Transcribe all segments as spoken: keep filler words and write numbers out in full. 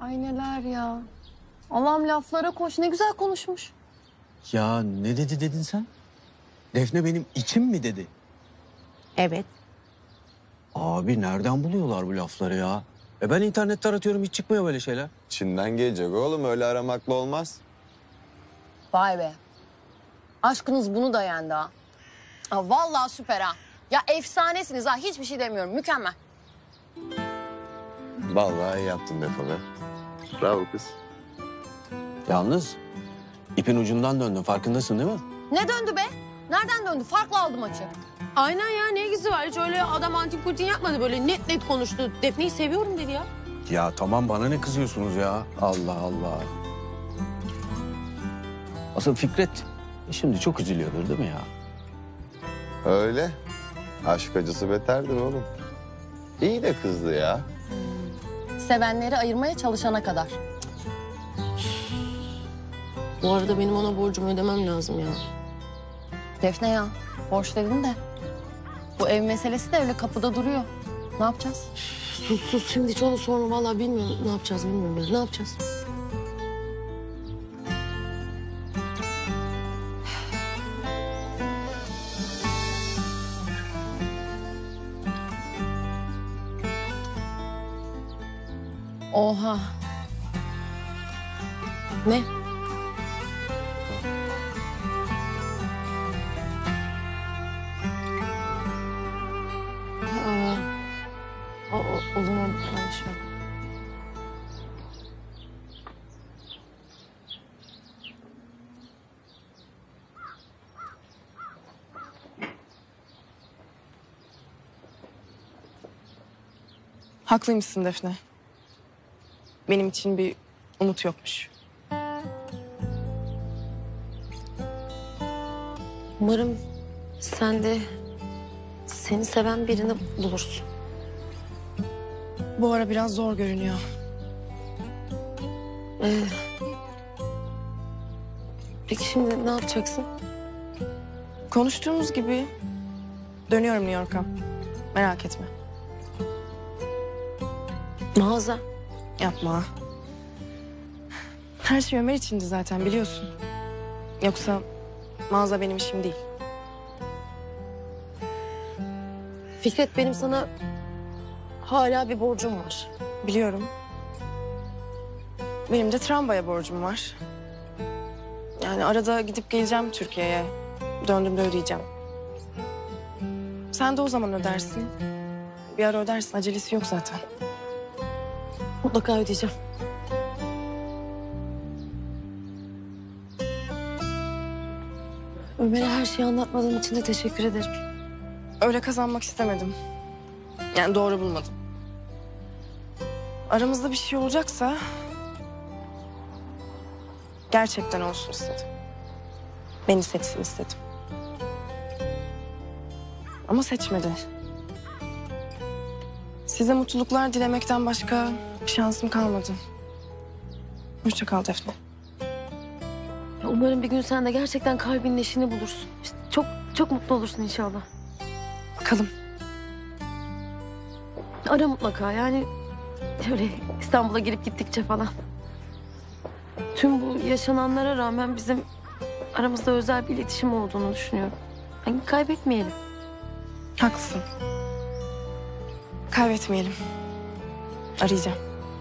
Ay neler ya. Allah'ım laflara koş. Ne güzel konuşmuş. Ya ne dedi dedin sen? Defne benim içim mi dedi? Evet. Abi nereden buluyorlar bu lafları ya? E ben internette aratıyorum, hiç çıkmıyor böyle şeyler. Çin'den gelecek oğlum, öyle aramakla olmaz. Vay be. Aşkınız bunu da yendi ha. Aa, vallahi süper ha. Ya efsanesiniz ha. Hiçbir şey demiyorum. Mükemmel. Vallahi iyi yaptın Defne. Bravo kız. Yalnız ipin ucundan döndün, farkındasın değil mi? Ne döndü be? Nereden döndü? Farklı aldı maçı. Aynen ya, ne ilgisi var? Hiç öyle adam antin kuntin yapmadı, böyle net net konuştu. Defne'yi seviyorum dedi ya. Ya tamam, bana ne kızıyorsunuz ya? Allah Allah. Asıl Fikret şimdi çok üzülüyordur değil mi ya? Öyle. Aşk acısı beterdir oğlum. İyi de kızdı ya. Sevenleri ayırmaya çalışana kadar. Bu arada benim ona borcumu ödemem lazım ya. Defne ya, borç dedin de. Bu ev meselesi de öyle kapıda duruyor. Ne yapacağız? Sus sus, şimdi hiç onu sorma. Vallahi bilmiyorum ne yapacağız, bilmiyorum ya. Ne yapacağız? Oha. Ne? Aa, o, o, o zaman ben şey... Haklıymışsın Defne. Benim için bir umut yokmuş. Umarım sen de seni seven birini bulursun. Bu ara biraz zor görünüyor. Ee, peki şimdi ne yapacaksın? Konuştuğumuz gibi dönüyorum New York'a. Merak etme. Mağaza. Yapma. Her şey Ömer içindi zaten, biliyorsun. Yoksa mağaza benim işim değil. Fikret, benim sana hala bir borcum var. Biliyorum. Benim de tramvaya borcum var. Yani arada gidip geleceğim Türkiye'ye. Döndüğümde ödeyeceğim. Sen de o zaman ödersin. Bir ara ödersin, acelesi yok zaten. Mutlaka ödeyeceğim. Ömer'e her şeyi anlatmadığın için de teşekkür ederim. Öyle kazanmak istemedim. Yani doğru bulmadım. Aramızda bir şey olacaksa... gerçekten olsun istedim. Beni seçsin istedim. Ama seçmedi. Size mutluluklar dilemekten başka bir şansım kalmadı. Hoşça kal Defne. Umarım bir gün sen de gerçekten kalbinin eşini bulursun. İşte çok çok mutlu olursun inşallah. Bakalım. Ara mutlaka, yani öyle İstanbul'a gelip gittikçe falan. Tüm bu yaşananlara rağmen bizim aramızda özel bir iletişim olduğunu düşünüyorum. Yani kaybetmeyelim. Haklısın. Kaybetmeyelim. Arayacağım.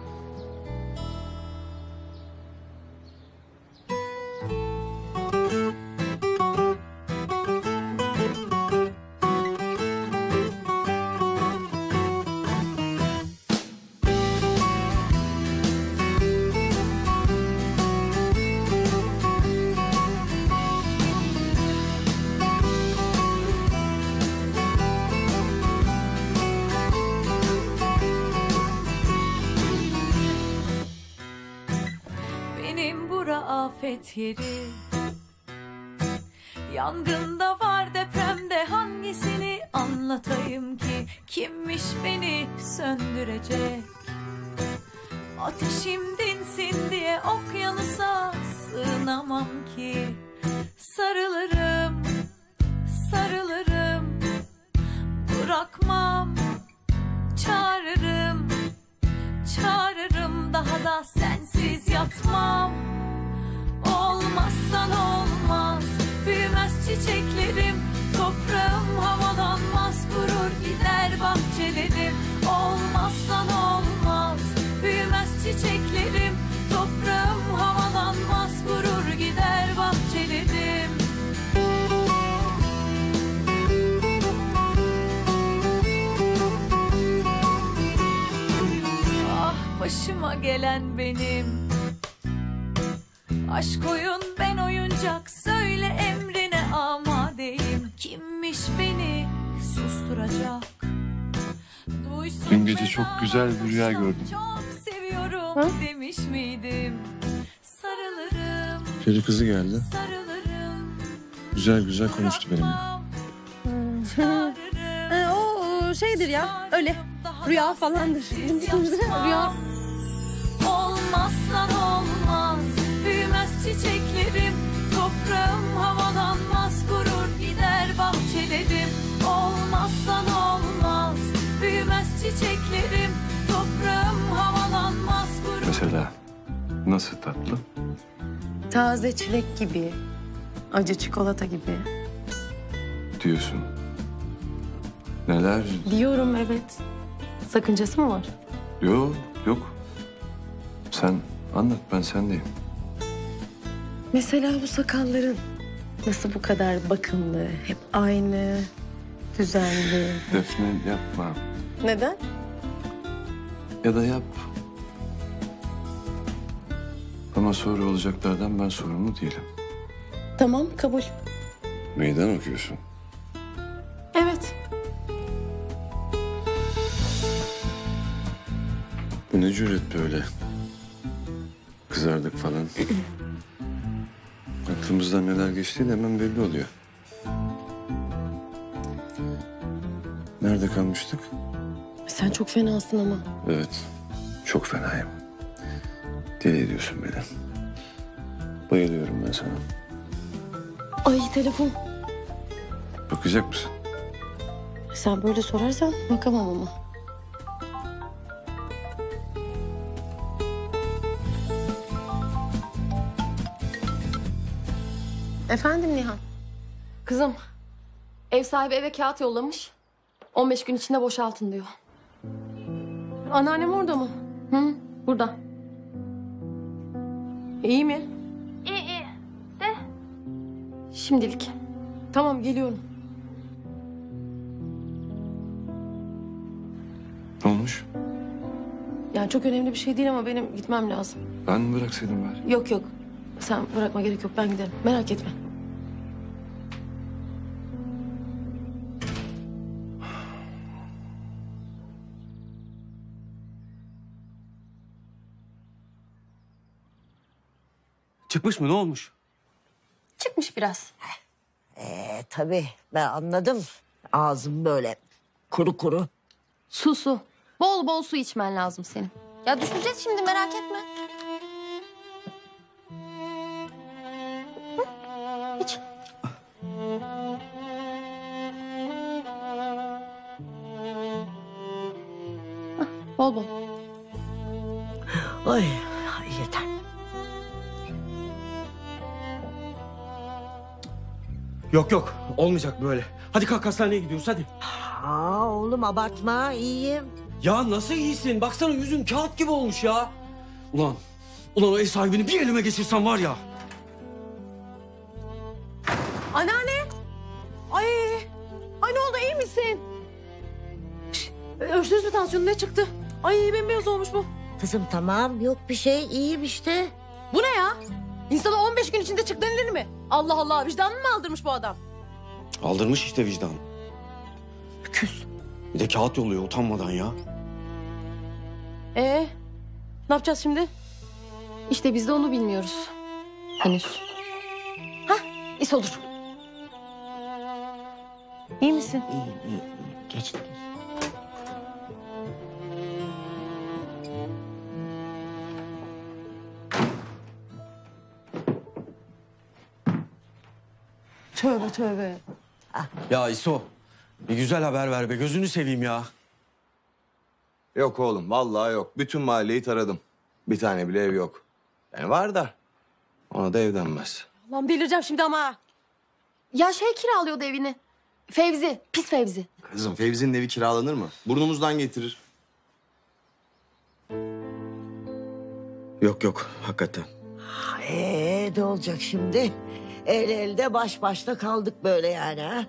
Afet yeri, yangında var, depremde hangisini anlatayım ki? Kimmiş beni söndürecek? Ateşim dinsin diye okyanusa sığınamam ki. Sarılırım, sarılırım, bırakmam, çağırırım, çağırırım da daha da sensiz yatmam. Olmazsan olmaz, büyümez çiçeklerim, toprağım havalanmaz, kurur gider bahçelerim. Olmazsan olmaz, büyümez çiçeklerim, toprağım havalanmaz, kurur gider bahçelerim. Ah başıma gelen benim. Aşk oyun ben oyuncak, söyle emrine amadeyim. Kimmiş beni susturacak? Duysun Dün gece çok güzel bir rüya çok, gördüm. Çok seviyorum Ha? demiş miydim? Sarılırım, Peri kızı geldi. sarılırım. Güzel güzel konuştu benimle. Ee, o şeydir ya, öyle. Rüya falandır. Rüya. Olmazsan olmaz, büyümez çiçeklerim, toprağım havalanmaz, kurur gider bahçelerim. Olmazsan olmaz, büyümez çiçeklerim, toprağım havalanmaz, kurur. Mesela nasıl tatlı? Taze çilek gibi, acı çikolata gibi. Diyorsun. Neler? Diyorum evet. Sakıncası mı var? Yok yok. Sen anlat, ben sendeyim. Mesela bu sakalların nasıl bu kadar bakımlı, hep aynı, düzenli. Defne yapma. Neden? Ya da yap. Ama sonra olacaklardan ben sorumlu değilim. Tamam, kabul. Meydan okuyorsun. Evet. Bu ne cüret böyle? Kızardık falan. Aklımızdan neler geçtiği de hemen belli oluyor. Nerede kalmıştık? Sen çok fenasın ama. Evet, çok fenayım. Deli ediyorsun beni. Bayılıyorum ben sana. Ay telefon. Bakacak mısın? Sen böyle sorarsan bakamam ama. Efendim Nihan. Kızım, ev sahibi eve kağıt yollamış. on beş gün içinde boşaltın diyor. Anneannem orada mı? Hı, burada. İyi mi? İyi iyi. De. Şimdilik. Tamam geliyorum. Ne olmuş? Yani çok önemli bir şey değil ama benim gitmem lazım. Ben mi bıraksaydım bari? Yok yok. Sen bırakma gerek yok. Ben giderim. Merak etme. Çıkmış mı, ne olmuş? Çıkmış biraz. Ee, tabii ben anladım. Ağzım böyle kuru kuru. Su su. Bol bol su içmen lazım senin. Ya düşeceğiz şimdi merak etme. Hı? İç. Hah, bol bol. Ay, ay yeter. Yok yok, olmayacak böyle. Hadi kalk hastaneye gidiyoruz hadi. Aa oğlum abartma, iyiyim. Ya nasıl iyisin? Baksana yüzün kağıt gibi olmuş ya. Ulan, ulan o ev sahibini bir elime geçirsem var ya. Anneanne. Ay. Ay ne oldu iyi misin? Şş, ölçtünüz mü tansiyonu ne çıktı? Ay bembeyaz olmuş bu. Kızım tamam, yok bir şey, iyiyim işte. Bu ne ya? İnsana on beş gün içinde çık denilir mi? Allah Allah vicdanını mı aldırmış bu adam? Aldırmış işte vicdan. Küs. Bir de kağıt yolluyor utanmadan ya. Ee, ne yapacağız şimdi? İşte biz de onu bilmiyoruz. Henüz. Hah, is olur. İyi misin? İyiyim, iyiyim, iyiyim. Geçti. Tövbe tövbe. Ya İso, bir güzel haber ver be, gözünü seveyim ya. Yok oğlum vallahi yok. Bütün mahalleyi taradım. Bir tane bile ev yok. Yani var da ona da ev denmez. Lan delireceğim şimdi ama. Ya şey kiralıyordu evini. Fevzi, pis Fevzi. Kızım Fevzi'nin evi kiralanır mı? Burnumuzdan getirir. Yok yok hakikaten. Ee, ne olacak şimdi? El elde baş başta kaldık böyle yani ha?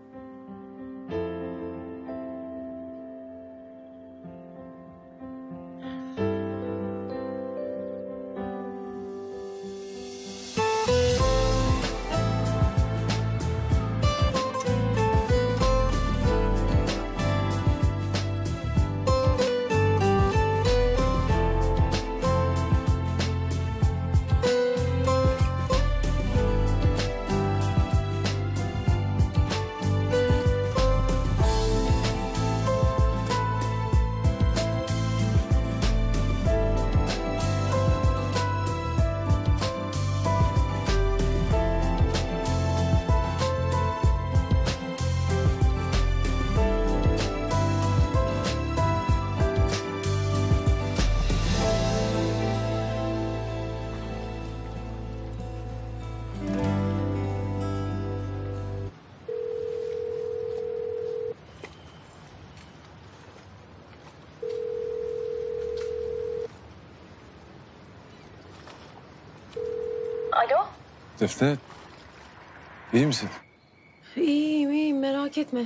Defne, iyi misin? İyiyim iyiyim merak etme.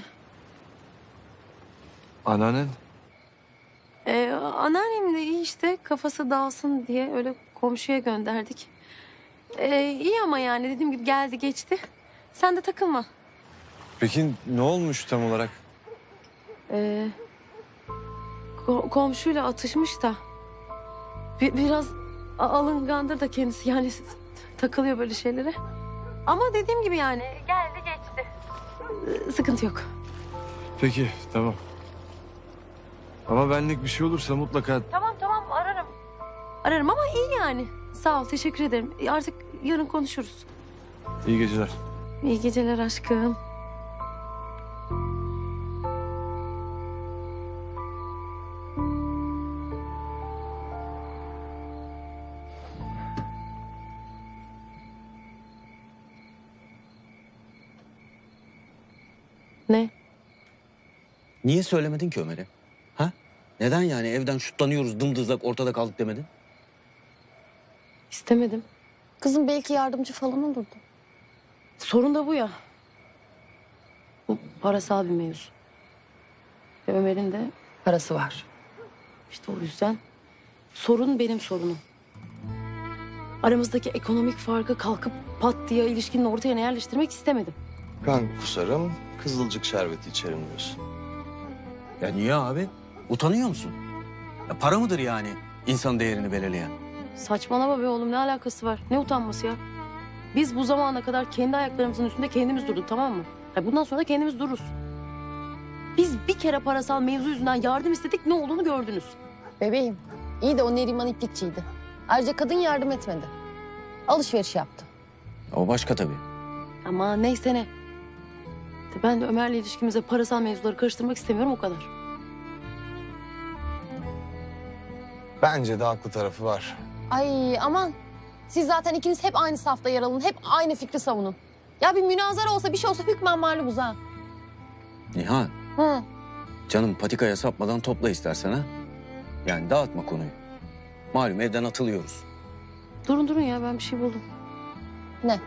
Anneannen? Ee, anneannem de iyi işte kafası dağılsın diye öyle komşuya gönderdik. Ee, iyi ama yani dediğim gibi geldi geçti. Sen de takılma. Peki ne olmuş tam olarak? Ee, ko- komşuyla atışmış da. Bi- biraz a- alıngandır da kendisi yani s- takılıyor böyle şeylere. Ama dediğim gibi yani geldi geçti. Ee, sıkıntı yok. Peki, tamam. Ama benlik bir şey olursa mutlaka... Tamam tamam ararım. Ararım ama iyi yani. Sağ ol teşekkür ederim. Artık yarın konuşuruz. İyi geceler. İyi geceler aşkım. Ne? Niye söylemedin ki Ömer'e? Ha? Neden yani evden şutlanıyoruz dımdızlak ortada kaldık demedin? İstemedim. Kızım belki yardımcı falan olurdu. Sorun da bu ya. Bu parasal bir mevzu. Ve Ömer'in de parası var. İşte o yüzden sorun benim sorunum. Aramızdaki ekonomik farkı kalkıp pat diye ilişkinin ortaya yerleştirmek istemedim. Kan kusarım, kızılcık şerbeti içerim diyorsun. Ya niye abi? Utanıyor musun? Ya para mıdır yani insan değerini belirleyen? Saçmalama be oğlum ne alakası var? Ne utanması ya? Biz bu zamana kadar kendi ayaklarımızın üstünde kendimiz durduk tamam mı? Ya bundan sonra da kendimiz dururuz. Biz bir kere parasal mevzu yüzünden yardım istedik ne olduğunu gördünüz. Bebeğim, iyi de o Neriman iplikçiydi. Ayrıca kadın yardım etmedi. Alışveriş yaptı. O başka tabii. Ama neyse ne. Ben de Ömer'le ilişkimize parasal mevzuları karıştırmak istemiyorum o kadar. Bence de haklı tarafı var. Ay aman. Siz zaten ikiniz hep aynı safta yer alın. Hep aynı fikri savunun. Ya bir münazara olsa bir şey olsa hükmen mağlubuz ha. Nihan, Hı. canım patikaya sapmadan topla istersen ha. Yani dağıtma konuyu. Malum evden atılıyoruz. Durun durun ya ben bir şey buldum. Ne?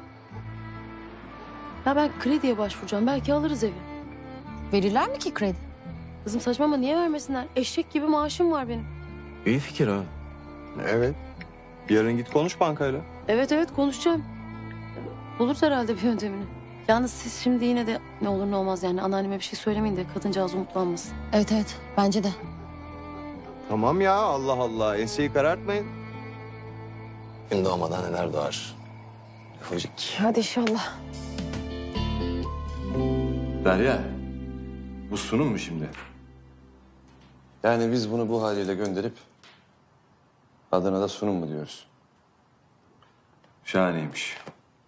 Ya ben krediye başvuracağım. Belki alırız evi. Verirler mi ki kredi? Kızım saçma ama niye vermesinler? Eşek gibi maaşım var benim. İyi fikir ha. Evet. Yarın git konuş bankayla. Evet evet konuşacağım. Buluruz herhalde bir yöntemini. Yalnız siz şimdi yine de ne olur ne olmaz yani anneanneme bir şey söylemeyin de kadıncağız umutlanmasın. Evet evet bence de. Tamam ya Allah Allah. Enseyi karartmayın. Gün doğmadan neler doğar. Ufacık. Hadi inşallah. Derya, bu sunum mu şimdi? Yani biz bunu bu haliyle gönderip adına da sunum mu diyoruz? Şahaneymiş.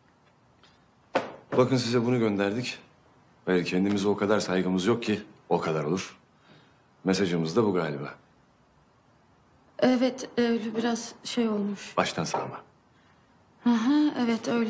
Bakın size bunu gönderdik. Hayır kendimize o kadar saygımız yok ki o kadar olur. Mesajımız da bu galiba. Evet öyle biraz şey olmuş. Baştan sağma. Hı hı, evet öyle.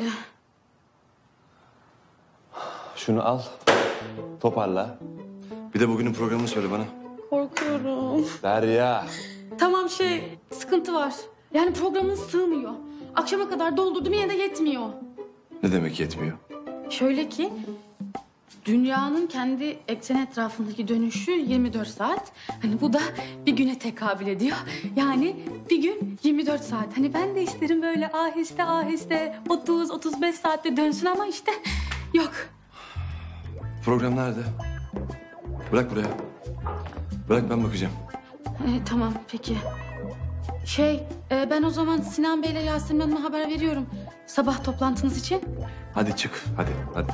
Şunu al. Toparla. Bir de bugünün programını söyle bana. Korkuyorum. Derya. Tamam şey, sıkıntı var. Yani programın sığmıyor. Akşama kadar doldurdum yine de yetmiyor. Ne demek yetmiyor? Şöyle ki, dünyanın kendi ekseni etrafındaki dönüşü yirmi dört saat. Hani bu da bir güne tekabül ediyor. Yani bir gün yirmi dört saat. Hani ben de isterim böyle aheste aheste otuz otuz beş saatte dönsün ama işte yok. Program nerede? Bırak buraya. Bırak ben bakacağım. Ee, tamam peki. Şey, e, ben o zaman Sinan Bey'le Yasemin Hanım'a haber veriyorum. Sabah toplantınız için. Hadi çık. Hadi. Hadi.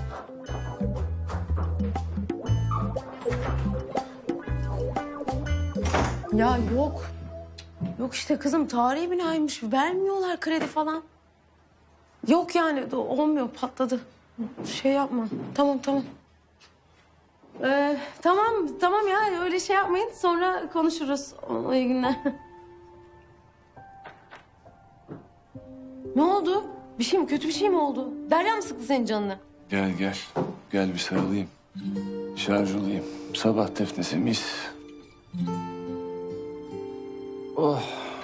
Ya yok. Yok işte kızım tarihi binaymış. Vermiyorlar kredi falan. Yok yani olmuyor patladı. Şey yapma. Tamam tamam. Ee, tamam tamam ya öyle şey yapmayın. Sonra konuşuruz. O, iyi günler. Ne oldu? Bir şey mi kötü bir şey mi oldu? Derya mı sıktı senin canını? Gel gel. Gel bir sarılayım. Şarj olayım. Sabah tefnesi mis. Oh.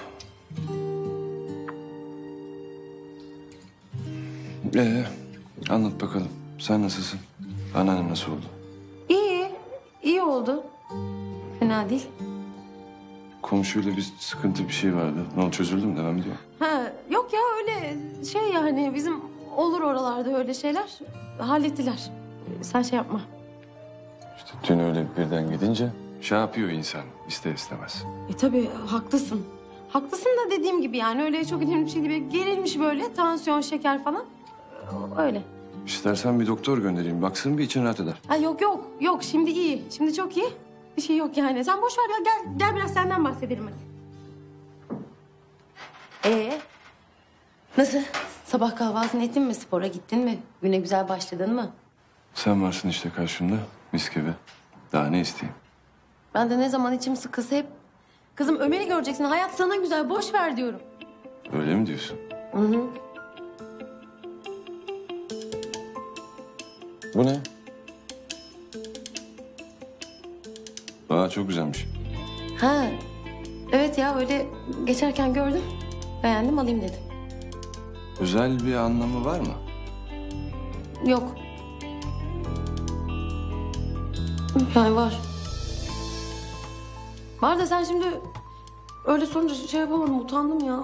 Ee, anlat bakalım. Sen nasılsın? Anneannem nasıl oldu? İyi. iyi oldu. Fena değil. Komşuyla bir sıkıntı bir şey vardı. Ne oldu çözüldü mü devam ediyor? Ha, yok ya öyle şey yani bizim olur oralarda öyle şeyler. Hallettiler. Sen şey yapma. İşte dün öyle birden gidince şey yapıyor insan ister istemez. E tabii haklısın. Haklısın da dediğim gibi yani öyle çok önemli bir şey değil. Gerilmiş böyle tansiyon, şeker falan. Öyle. İstersen bir doktor göndereyim. Baksın bir için rahat eder. Ha yok yok yok şimdi iyi. Şimdi çok iyi. Bir şey yok yani. Sen boş ver ya gel gel biraz senden bahsedelim hadi. Ee? Nasıl? Sabah kahvaltını ettin mi? Spora gittin mi? Güne güzel başladın mı? Sen varsın işte karşımda. Mis gibi. Daha ne isteyeyim? Ben de ne zaman içim sıkılsa hep... Kızım Ömer'i göreceksin. Hayat sana güzel. Boş ver diyorum. Öyle mi diyorsun? Hı hı. Bu ne? Aa çok güzelmiş. Ha. Evet ya öyle geçerken gördüm. Beğendim alayım dedim. Özel bir anlamı var mı? Yok. Yani var. Var da sen şimdi öyle sorunca şey yapamadım. Utandım ya.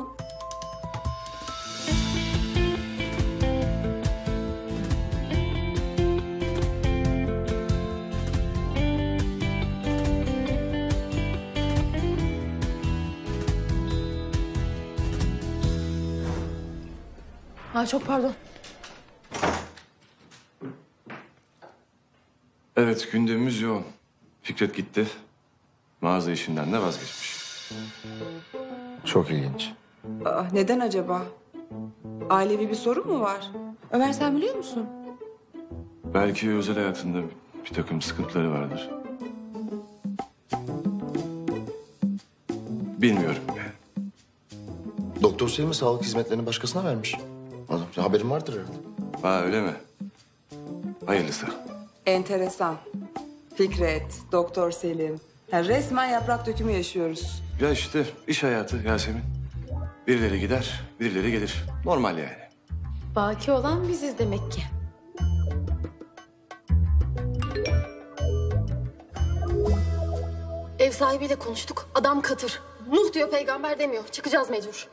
Ay çok pardon. Evet gündemimiz yoğun. Fikret gitti. Mağaza işinden de vazgeçmiş. Çok ilginç. Aa, neden acaba? Ailevi bir sorun mu var? Ömer sen biliyor musun? Belki özel hayatında bir takım sıkıntıları vardır. Bilmiyorum yani. Doktor Selim mi sağlık hizmetlerini başkasına vermiş? Adam, haberin vardır herhalde. Ha öyle mi? Hayırlısı. Enteresan. Fikret, Doktor Selim. Ha, resmen yaprak dökümü yaşıyoruz. Ya işte iş hayatı Yasemin. Birileri gider, birileri gelir. Normal yani. Baki olan biziz demek ki. Ev sahibiyle konuştuk. Adam katır. Nuh diyor peygamber demiyor. Çıkacağız mecbur.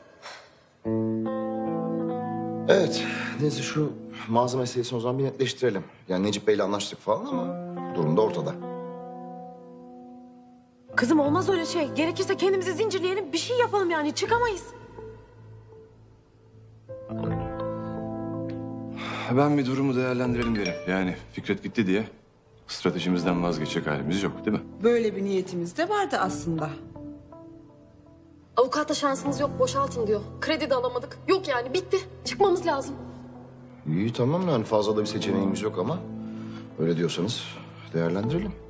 Evet, neyse şu mağaza meselesini o zaman bir netleştirelim. Yani Necip Bey'le anlaştık falan ama durum da ortada. Kızım olmaz öyle şey. Gerekirse kendimizi zincirleyelim. Bir şey yapalım yani. Çıkamayız. Ben bir durumu değerlendirelim derim. Yani Fikret gitti diye stratejimizden vazgeçecek halimiz yok değil mi? Böyle bir niyetimiz de vardı aslında. Avukatla şansınız yok boşaltın diyor. Kredi de alamadık. Yok yani bitti. Çıkmamız lazım. İyi tamam yani fazla da bir seçeneğimiz yok ama öyle diyorsanız değerlendirelim.